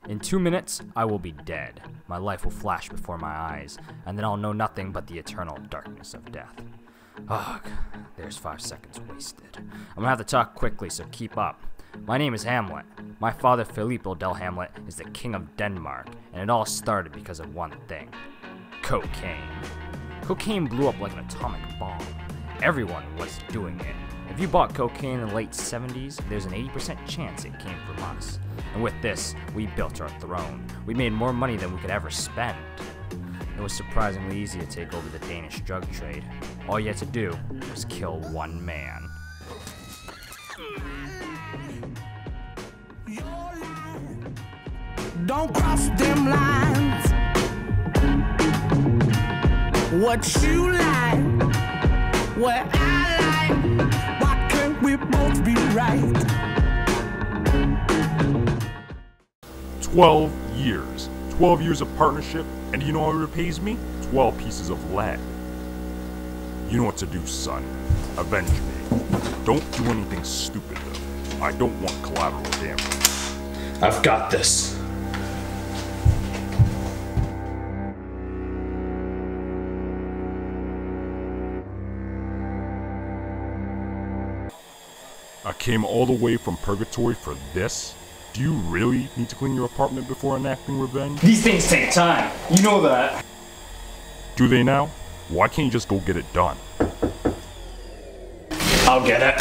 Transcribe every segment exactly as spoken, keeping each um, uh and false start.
In two minutes, I will be dead. My life will flash before my eyes, and then I'll know nothing but the eternal darkness of death. Ugh, there's five seconds wasted. I'm gonna have to talk quickly, so keep up. My name is Hamlet. My father, Filippo del Hamlet, is the king of Denmark, and it all started because of one thing. Cocaine. Cocaine blew up like an atomic bomb. Everyone was doing it. If you bought cocaine in the late seventies, there's an eighty percent chance it came from us. And with this, we built our throne. We made more money than we could ever spend. It was surprisingly easy to take over the Danish drug trade. All you had to do was kill one man. Don't cross them lines. What you like, what I like. Why can't we both be right? Twelve years. Twelve years of partnership, and you know how it repays me? Twelve pieces of lead. You know what to do, son. Avenge me. Don't do anything stupid, though. I don't want collateral damage. I've got this. I came all the way from purgatory for this? Do you really need to clean your apartment before enacting revenge? These things take time. You know that. Do they now? Why can't you just go get it done? I'll get it.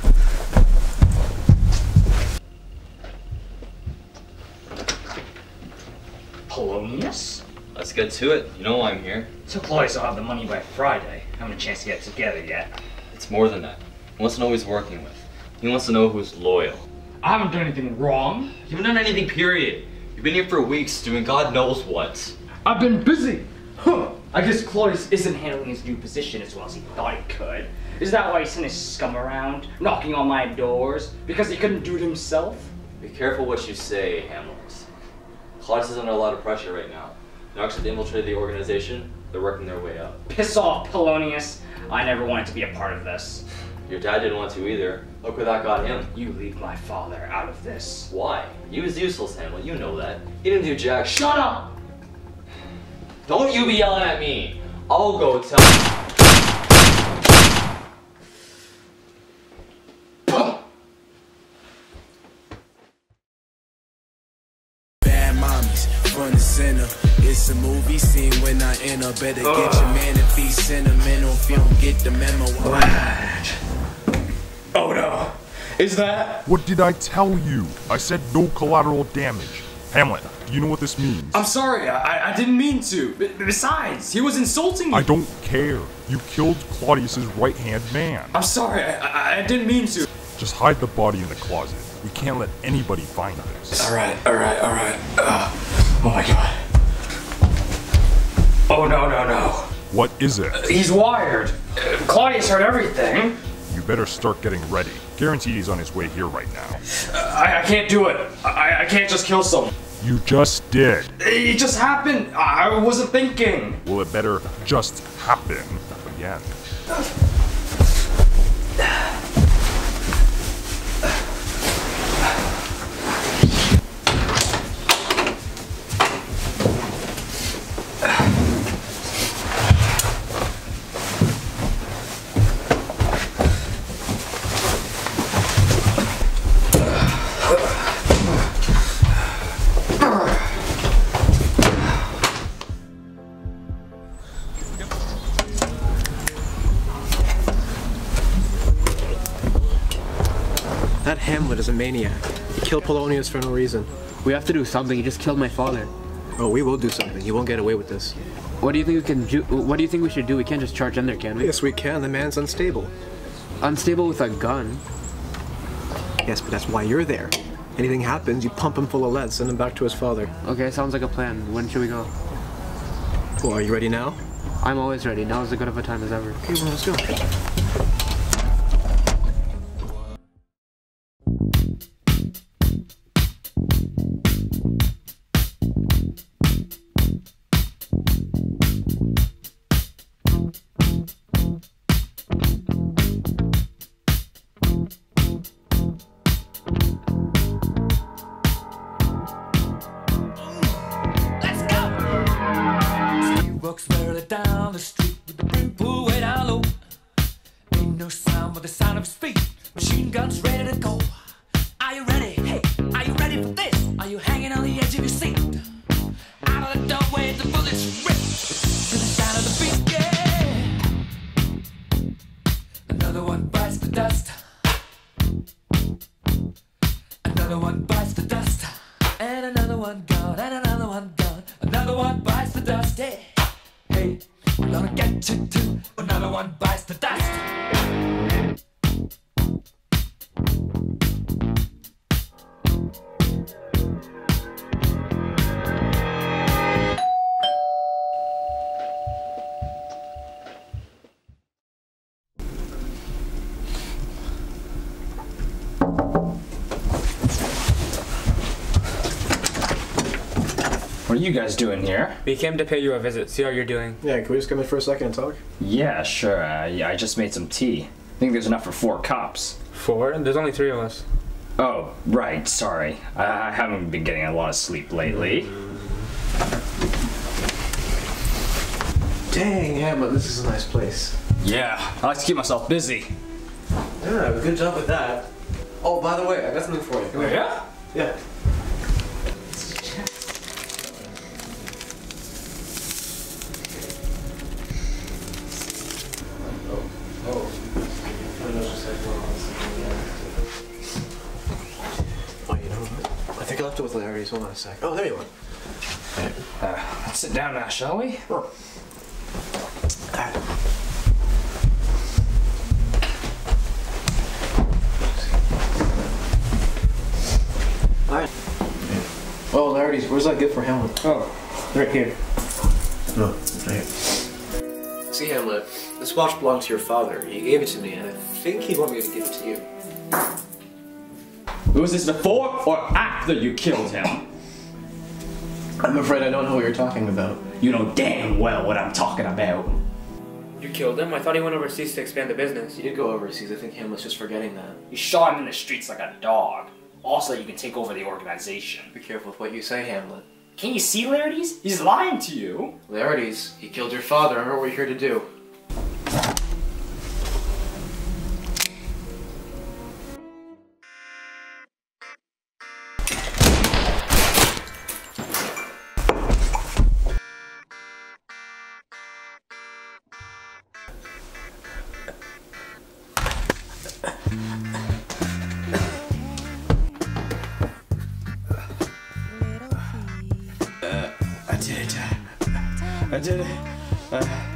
Polonius? Let's get to it. You know why I'm here. So Claudius will have the money by Friday. Haven't a chance to get it together yet. It's more than that. He wants to know who he's working with. He wants to know who's loyal. I haven't done anything wrong. You haven't done anything, period. You've been here for weeks doing God knows what. I've been busy. Huh. I guess Claudius isn't handling his new position as well as he thought he could. Is that why he sent his scum around, knocking on my doors? Because he couldn't do it himself? Be careful what you say, Hamlet. Claudius is under a lot of pressure right now. Now actually they infiltrated the organization, they're working their way up. Piss off, Polonius. I never wanted to be a part of this. Your dad didn't want to either. Look where that got him. You leave my father out of this. Why? He was useless, Hamlet. You know that. He didn't do jack. Shut up! Don't you be yelling at me. I'll go tell. Front and center, it's a movie scene when I enter. Better get your man if he's sentimental. If you don't get the memo, What? Oh no. Is that? What did I tell you? I said no collateral damage. Hamlet, do you know what this means? I'm sorry, I, I didn't mean to. B besides, he was insulting me. I don't care. You killed Claudius's right-hand man. I'm sorry, I, I, I didn't mean to. Just hide the body in the closet. We can't let anybody find this. Alright, alright, alright. Uh, oh my god. Oh no, no, no. What is it? Uh, he's wired. Uh, Claudius heard everything. You better start getting ready. Guarantee he's on his way here right now. Uh, I, I can't do it. I, I can't just kill someone. You just did. It just happened. I wasn't thinking. Well, it better just happen again. That Hamlet is a maniac. He killed Polonius for no reason. We have to do something. He just killed my father. Oh, we will do something. He won't get away with this. What do you think we can do? What do you think we should do? We can't just charge in there, can we? Yes, we can. The man's unstable. Unstable with a gun. Yes, but that's why you're there. Anything happens, you pump him full of lead, send him back to his father. Okay, sounds like a plan. When should we go? Well, are you ready now? I'm always ready. Now is as good of a time as ever. Okay, well, let's go. walks merrily down the street with the brim pulled way down low. Ain't no sound but the sound of his feet. Machine guns ready to go. Are you ready? Hey, are you ready for this? Are you hanging on the edge of your seat? Out of the doorway, the bullets rip to the sound of the beat. Yeah. Another one bites the dust. Another one bites the dust. And another one gone. And another one gone. Another one bites the dust. Hey, hey, we're gonna get you too. Another one bites the dust. What are you guys doing here? We came to pay you a visit, see how you're doing. Yeah, can we just come in for a second and talk? Yeah, sure. Uh, yeah, I just made some tea. I think there's enough for four cups. Four? There's only three of us. Oh, right. Sorry. I, I haven't been getting a lot of sleep lately. Dang, Hamlet, this is a nice place. Yeah, I like to keep myself busy. Yeah, good job with that. Oh, by the way, I got something for you. Come here. Yeah? Yeah. I think I left it with Laertes. Hold on a sec. Oh, there you are. Uh, let's sit down now, shall we? Oh. Alright. Oh, Laertes, where's that gift for Hamlet? Oh, right here. No, right here. See, Hamlet, this watch belonged to your father. He gave it to me, and I think he'd want me to give it to you. Was this before or after you killed him? I'm afraid I don't know what you're talking about. You know damn well what I'm talking about. You killed him? I thought he went overseas to expand the business. He did go overseas. I think Hamlet's just forgetting that. You shot him in the streets like a dog. Also, you can take over the organization. Be careful with what you say, Hamlet. Can you see Laertes? He's lying to you. Laertes, he killed your father. Remember what we're here to do. I did it. I did it. Uh,